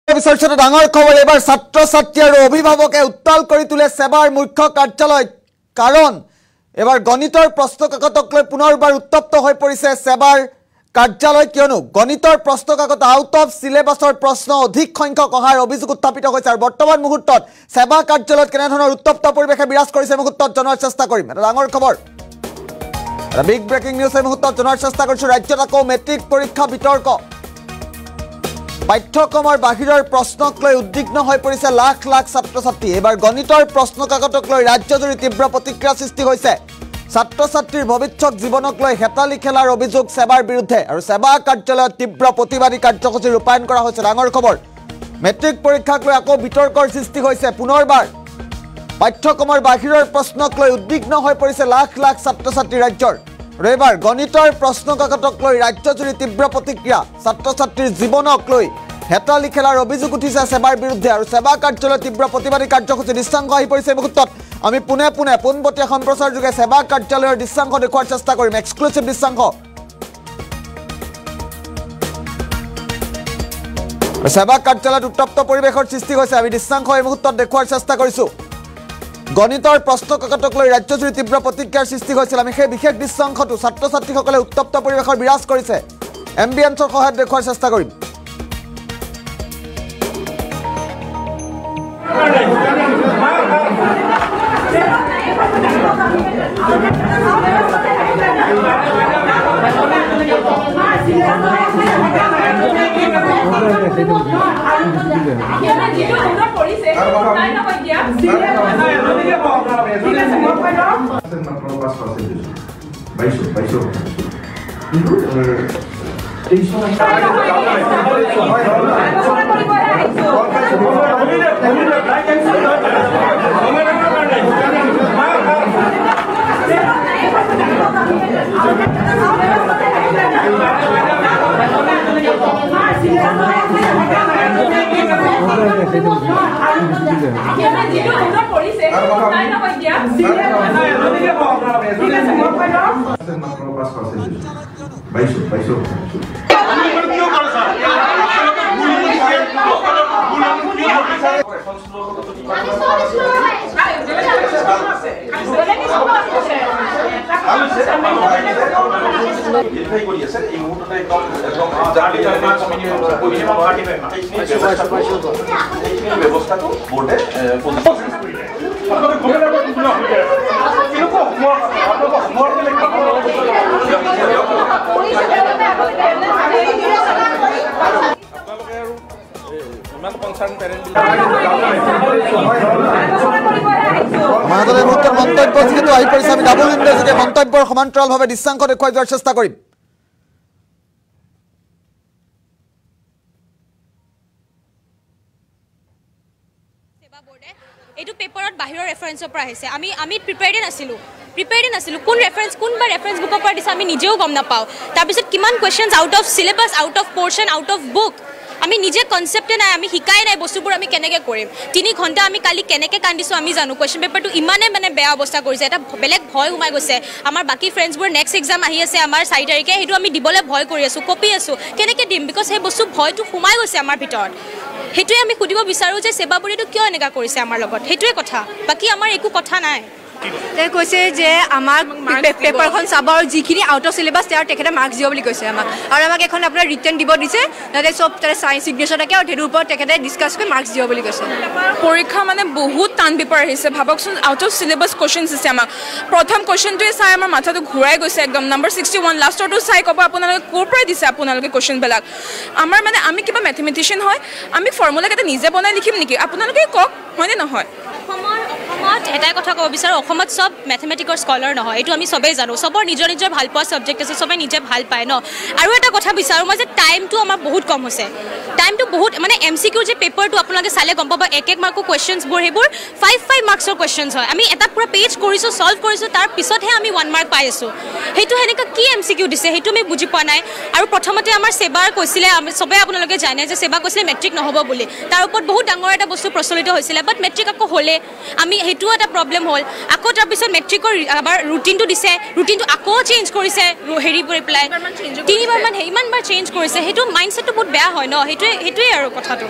বিচৰ্চিত ডাঙৰ খবৰ এবাৰ ছাত্ৰ ছাত্ৰী আৰু অভিভাৱকে উত্তাল কৰি তুলে সেৱাৰ মুখ্য কাৰ্যালয় কাৰণ এবাৰ গণিতৰ প্ৰশ্নকাকতক লৈ পুনৰবাৰ উত্তপ্ত হৈ পৰিছে সেৱাৰ কাৰ্যালয় কিয়নো গণিতৰ প্ৰশ্নকাকত আউট অফ সিলেবাসৰ প্ৰশ্ন অধিক সংখ্যক অহাৰ অভিযোগ উত্থাপিত হৈছে আৰু বৰ্তমান মুহূৰ্তত সেৱা কাৰ্যালয়ত কেনে ধৰণৰ উত্তপ্ত পৰিৱেশে বিৰাজ কৰিছে মুহূৰ্তত জনাৰ চেষ্টা কৰিম এটা ডাঙৰ খবৰ বিগ ব্ৰেকিং নিউজ এই মুহূৰ্তত জনাৰ চেষ্টা কৰিছো ৰাজ্যত আকৌ মেট্ৰিক পৰীক্ষা বিতৰ্ক পাঠ্যক্ৰমৰ বাহিৰৰ প্ৰশ্নক লৈ উদ্বিগ্ন হৈ পৰিছে লাখ লাখ ছাত্ৰ ছাত্ৰী এবাৰ গণিতৰ প্ৰশ্নকাকতক লৈ ৰাজ্যজুৰি তীব্ৰ প্ৰতিক্ৰিয়া সৃষ্টি হৈছে ছাত্ৰ ছাত্ৰীৰ ভৱিষ্যত জীৱনক লৈ হেতালি খেলাৰ অভিযোগ সেৱাৰ বিৰুদ্ধে আৰু সেৱা কাৰ্যালয়ত তীব্ৰ প্ৰতিবাদী কাৰ্যসূচী ৰূপায়ণ কৰা হৈছে ডাঙৰ খবৰ মেট্ৰিক পৰীক্ষাক লৈ আকৌ বিতৰ্কৰ সৃষ্টি হৈছে পুনৰবাৰ পাঠ্যক্ৰমৰ বাহিৰৰ প্ৰশ্নক লৈ উদ্বিগ্ন হৈ পৰিছে লাখ লাখ ছাত্ৰ ছাত্ৰী ৰাজ্যৰ এবাৰ গণিতৰ প্ৰশ্নকাকতক লৈ ৰাজ্যজুৰি তীব্ৰ প্ৰতিক্ৰিয়া ছাত্ৰ ছাত্ৰীৰ জীৱনক লৈ হেতালি খেলাৰ অভিযোগ উঠিছে সেৱাৰ বিৰুদ্ধে আৰু সেৱা কাৰ্যালয়ত তীব্ৰ প্ৰতিবাদী কাৰ্যসূচী দৃশ্যাংশ আহি পৰিছে মুহূৰ্তত আমি পুনে পোনপটীয়া সম্প্ৰচাৰ যোগে সেৱা কাৰ্যালয়ৰ দৃশ্যাংশ দেখুৱাৰ চেষ্টা কৰিম এক্সক্লুসিভ দৃশ্যাংশ সেৱা কাৰ্যালয়ত উত্তপ্ত পৰিৱেশৰ সৃষ্টি হৈছে আমি দৃশ্যাংশ এই মুহূৰ্তত দেখুৱাৰ চেষ্টা কৰিছো গণিতৰ প্ৰশ্নকাকতক লৈ ৰাজ্যজুৰি তীব্ৰ প্ৰতিক্ৰিয়াৰ সৃষ্টি হৈছিল আমি সেই বিশেষ দৃশ্যাংশটো ছাত্ৰ ছাত্ৰীসকলে উত্তপ্ত পৰিৱেশৰ বিৰাজ কৰিছে এম্বিয়েন্সৰ সহায়ত দেখুৱাৰ চেষ্টা কৰিম মন্তব্যৰ সমান্তৰালভাৱে দৃশ্যাংশ দেখুৱাই যোৱাৰ চেষ্টা কৰিম এইটো পেপাৰত বাহিৰৰ ৰেফাৰেন্সৰ পৰা আহিছে আমি প্ৰিপেয়াৰ্ড নাছিলো কোন ৰেফাৰেন্স বুকৰ পৰা দিছে আমি নিজেও গম নাপাওঁ তাৰপিছত কিমান questions out of syllabus out of portion out of book আমি নিজে কনসেপ্টে নাই আমি শিকাই নাই বস্তুবোৰ আমি কেনেকৈ কৰিম 3 ঘণ্টা আমি কালি কেনেকৈ কান্দিছো আমি জানো কুৱেশ্যন পেপাৰটো ইমানে বেয়া অৱস্থা কৰিছে এটা বেলেগ ভয় সোমাই গৈছে আমাৰ বাকি ফ্ৰেণ্ডছবোৰ নেক্সট এক্সাম আহি আছে আমাৰ 4 তাৰিখে সেইটো আমি দিবলৈ ভয় কৰি আছো কপি আছো কেনেকৈ দিম বিকজ সেই বস্তু ভয়টো সোমাই গৈছে আমাৰ ভিতৰত সেইটোৱে আমি সুধিব বিচাৰো যে সেৱাবৰীটো কিয় এনেকা কৰিছে আমাৰ লগত সেইটোৱে কথা বাকি আমাৰ একো কথা নাই তে কৈছে যে আমাক পেপাৰখন চাব আৰু যিখিনি আউট অফ সিলেবাস তাৰ তেখেতে মাৰ্কছ দিব বুলি কৈছে আমাক আৰু আমাক এখন আপোনাৰ ৰিটেন দিব দিছে তাতে সব তাতে সাইন্স সিগনেচাৰ থাকে আৰু হেডৰ ওপৰত তেখেতে ডিসকাস কৰি মাৰ্কছ দিব বুলি কৈছে পৰীক্ষা মানে বহুত টান পেপাৰ আহিছে ভাবকচোন আউট অফ সিলেবাস কোৱেশ্চনছ দিছে আমাক প্ৰথম কোৱেশ্চনটোৱে চাই আমাৰ মাথাটো ঘূৰাই গৈছে একদম নম্বৰ 61 লাষ্টৰটো চাই ক'ব আপোনালোকে ক'ৰ পৰা দিছে আপোনালোকে কোৱেশ্চনবিলাক আমাৰ মানে আমি কিবা মেথমেটিচিয়ান হয় আমি ফৰ্মুলা কেইটা নিজে বনাই লিখিম নেকি আপোনালোকে কওক হয়নে নহয় অসমত এটাই কথা ক'ব বিচাৰো অসমত সব মেথমেটিকৰ স্কলাৰ নহয় এইটো আমি সবেই জানো সবৰ নিজৰ ভাল পোৱা সাবজেক্ট আছে সবে নিজে ভাল পায় ন আৰু এটা কথা বিচাৰো মই যে টাইমটো আমাৰ বহুত কম হৈছে টাইমটো বহুত মানে এমসিকিউ যে পেপাৰটো আপোনালোকে চালে গম পাব এক মাৰ্কৰ কোৱেশ্চনছবোৰ হেবোৰ 5 মাৰ্কছৰ কোৱেশ্চনছ হয় আমি এটা পুৰা পেজ কৰিছো সলভ কৰিছো তাৰ পিছতহে আমি 1 মাৰ্ক পাই আছো হেতু হেনেকা কি এমসিকিউ দিছে হেতু আমি বুজি পোৱা নাই আৰু প্ৰথমতে আমাৰ সেৱাৰ কৈছিলে আমি সবে আপোনালোকে জানে যে সেৱা কৈছিলে মেট্ৰিক নহব বুলি তাৰ ওপৰত বহুত ডাঙৰ এটা বস্তু প্ৰচলিত হৈছিল বাট মেট্ৰিক আকৌ হলে আমি হেতু এটা প্ৰবলেম হল আকৌ তাৰ পিছত মেট্ৰিকৰ আবার ৰুটিনটো দিছে ৰুটিনটো আকৌ চেঞ্জ কৰিছে হেৰি ৰিপ্লাই তিনিবাৰ মান ইমানবাৰ চেঞ্জ কৰিছে হেতু মাইন্ডসেটটো বহুত বেয়া হয় ন হেতুৱে আৰু কথাটো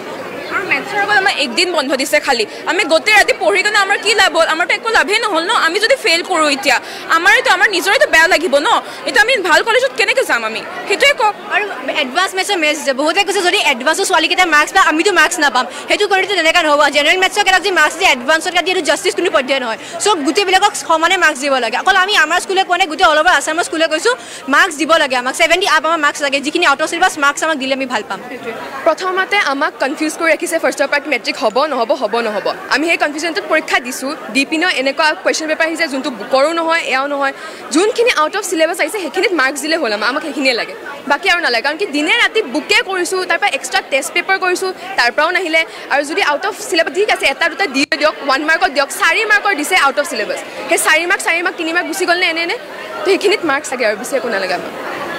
আৰু মেথছৰ আগত আমাৰ একদিন বন্ধ দিছে খালি আমি গোটেই ৰাতি পঢ়ি কিনে আমাৰ কি লাভ হ'ল আমাৰতো একো লাভেই নহ'ল ন আমি যদি ফেইল কৰোঁ এতিয়া আমাৰ নিজৰেতো বেয়া লাগিব ন এতিয়া আমি ভাল কলেজত কেনেকৈ যাম আমি সেইটোৱে কওক আৰু এডভান্স মেথছৰ মেথছ যে বহুতে কৈছে যদি এডভান্সৰ ছোৱালীকেইটা মাৰ্কছ পায় আমিতো মাৰ্কছ নাপাম সেইটো কৰিতো তেনেকৈ নহ'ব জেনেৰেল মেথছৰ কেইটা যি মাৰ্কছ দিয়ে এডভান্সত কাটি এইটো জাষ্টিছ কোনো পৰ্যায় নহয় চব গোটেইবিলাকক সমানে মাৰ্কছ দিব লাগে অকল আমি আমাৰ স্কুলে কোৱা নাই গোটেই অল অভাৰ আছামৰ স্কুলে কৈছোঁ মাৰ্কছ দিব লাগে আমাক 70 আপ আমাৰ মাৰ্কছ লাগে যিখিনি আউট অফ চিলেবাছ মাৰ্কছ আমাক দিলে আমি ভাল পাম প্ৰথমতে আমাক কনফিউজ কৰি ৰাখিছে ফাৰ্ষ্টৰ পৰা মেট্ৰিক হ'ব নহ'ব আমি সেই কনফিউজনটোত পৰীক্ষা দিছোঁ দি পিনেও এনেকুৱা কুৱেশ্যন পেপাৰ আহিছে যোনটো বুকৰো নহয় এয়াও নহয় যোনখিনি আউট অফ চিলেবাছ আহিছে সেইখিনিত মাৰ্কছ দিলে হ'ল আমাক সেইখিনিয়ে লাগে বাকী আৰু নালাগে কাৰণ কি দিনে ৰাতি বুকে কৰিছোঁ তাৰপৰা এক্সট্ৰা টেষ্ট পেপাৰ কৰিছোঁ তাৰ পৰাও নাহিলে আৰু যদি আউট অফ চিলেবাছ ঠিক আছে এটা দুটা দি দিয়ক 1 মাৰ্কত দিয়ক 4 মাৰ্কৰ দিছে আউট অফ চিলেবাছ সেই 4 মাৰ্ক 3 মাৰ্ক গুচি গ'লনে এনে তো সেইখিনিত মাৰ্কছ লাগে আৰু বেছি একো নালাগে আমাক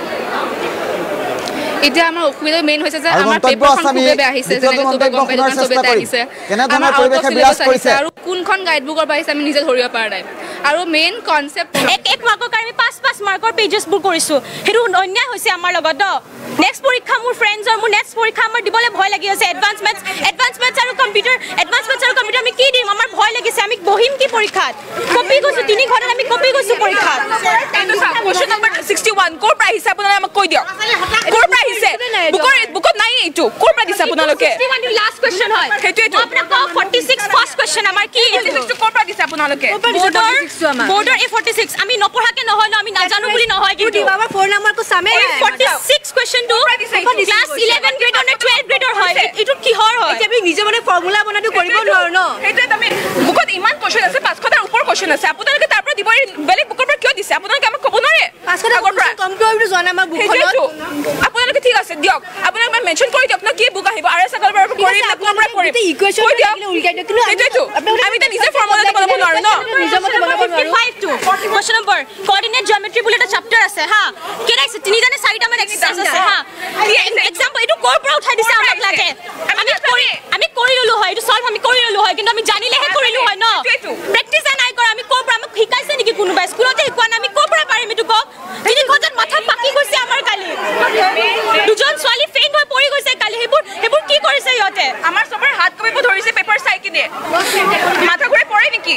এতিয়া আমাৰ অসুবিধা মেইন হৈছে যে আমাৰ পেপাৰখন খুবেই বেয়া আহিছে যেনেকৈ চবে গম পাই দোকান চবে আহিছে আমাৰ আউট অফ চিলেবাছ আহিছে আৰু কোনখন গাইডবুকৰ পৰা আহিছে আমি নিজে ধৰিব পৰা নাই আৰু মেইন কনচেপ্ট এক মাৰ্কৰ কাৰণে 5 মাৰ্কৰ পেজেছবোৰ কৰিছোঁ সেইটো অন্যায় হৈছে আমাৰ লগত নেক্সট পৰীক্ষা মোৰ ফ্ৰেণ্ডছৰ মোৰ নেক্সট পৰীক্ষা আমাৰ দিবলৈ ভয় লাগি আছে এডভান্স মেথছ আৰু কম্পিউটাৰ আমি কি দিম আমাৰ ভয় লাগিছে আমি বহিম কি পৰীক্ষাত কপি গৈছোঁ 3 ঘণ্টাত আমি কপি গৈছোঁ পৰীক্ষাত কুৱেশ্যন নম্বৰ 61 ক'ৰ পৰা আহিছে আপোনালোকে আমাক কৈ দিয়ক ক'ৰ পৰা আহিছে বুকত নাই এইটো ক'ৰ পৰা দিছে আপোনালোকে 61 লাষ্ট কুৱেশ্যন হয় সেইটোৱেতো আপোনাক 46 ফাৰ্ষ্ট কুৱেশ্যন আমাৰ কি এইটো ক'ৰ পৰা দিছে আপোনালোকে বৰ্ডৰ এই 46 আমি নপঢ়াকে নহয় ন আমি নাজানো বুলি নহয় কিন্তু আমাৰ 4 নম্বৰটো সামে 46 কুৱেশ্যনটো ক্লাছ 11 গ্ৰেডৰ নে 12 গ্ৰেডৰ হয় এইটো কিহৰ হয় এতিয়া আমি নিজে মানে ফৰ্মুলা বনাটো কৰিব নোৱাৰো ন সেইটোৱে তুমি বুকত ইমান কুৱেশ্যন আছে 500টাৰ ওপৰ কুৱেশ্যন আছে আপোনালোকে তাৰ পৰা দিব বেলেগ বুকৰ পৰা কিয় দিছে আপোনালোকে আমাক ক'ব নোৱাৰে 500 আগৰ পৰা কম কৰিব যোৱা আমাৰ বুকখনত আপোনালোকে ঠিক আছে দিয়ক আপোনালোকে মই মেনশ্যন কৰি দিয়ক ন কি বুক আহিব আৰু সাগৰ পৰা কৰিম না কোৰ পৰা কৰিম ইকুৱেশ্যন উল্টাই দিয়ক কিন্তু সেইটোৱেতো আমি এটা নিজে ফৰ্মুলাটো বনাব নোৱাৰো ন নিজে মতে বনাব নোৱাৰো 55 two question number coordinate geometry বুলি এটা চেপ্টাৰ আছে হা কেনে আছে তিনিজনে চাৰিটা মান এক্সাৰসাইজ আছে হা এক্সাম্পল এইটো ক'ৰ পৰা উঠাই দিছে আমাক লাগে আমি কৰি ললো হয় এইটো সলভ আমি কৰি ললো হয় কিন্তু আমি জানিলেহে কৰিলো হয় ন প্ৰেক্টিছ নাই কৰা আমি ক'ৰ পৰা আমাক শিকাইছে নেকি কোনোবা স্কুলতে শিকোৱা নাই আমি ক'ৰ পৰা পাৰিম এইটো কওক তিনি ঘণ্টাত মাথা পাকি গৈছে আমাৰ কালি দুজন ছোৱালী ফেইণ্ট হৈ পৰি গৈছে কালি সেইবোৰ কি কৰিছে ইহঁতে আমাৰ চবৰে হাত কঁপিব ধৰিছে পেপাৰ চাই কিনে মাথা ঘূৰাই পৰে নেকি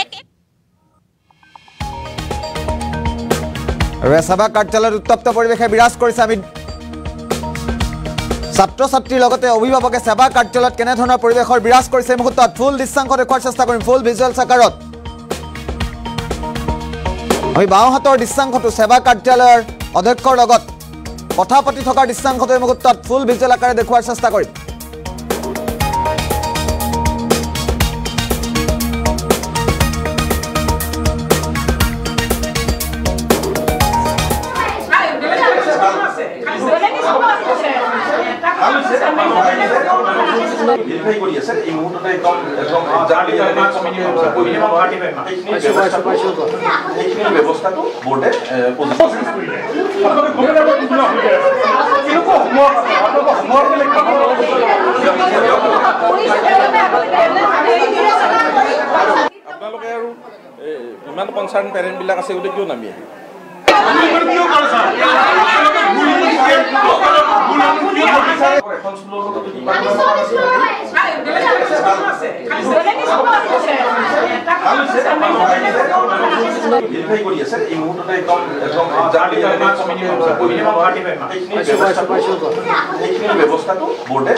ৰেছাবা কাৰ্যালয়ত উত্তপ্ত পৰিৱেশে বিৰাজ কৰিছে আমি ছাত্ৰ ছাত্ৰীৰ লগতে অভিভাৱকে সেৱা কাৰ্যালয়ত কেনেধৰণৰ পৰিৱেশৰ বিৰাজ কৰিছে এই মুহূৰ্তত ফুল দৃশ্যাংশ দেখুৱাৰ চেষ্টা কৰিম ফুল ভিজুৱেলছ আকাৰত আমি বাওঁহাতৰ দৃশ্যাংশটো সেৱা কাৰ্যালয়ৰ অধ্যক্ষৰ লগত কথা পাতি থকাৰ দৃশ্যাংশটো এই মুহূৰ্তত ফুল ভিজুৱেল আকাৰে দেখুৱাৰ চেষ্টা কৰিম ভেৰিফাই কৰি আছে এই মুহূৰ্ততে একদম এইখিনি ব্যৱস্থাটো বোৰ্ডে আপোনালোকে আৰু ইমান কনচাৰ্ণ পেৰেণ্টবিলাক আছে গতিকে কিয় নামি আহে ভেৰিফাই কৰি আছে এই মুহূৰ্ততে একদম এইখিনি ব্যৱস্থাটো বোৰ্ডে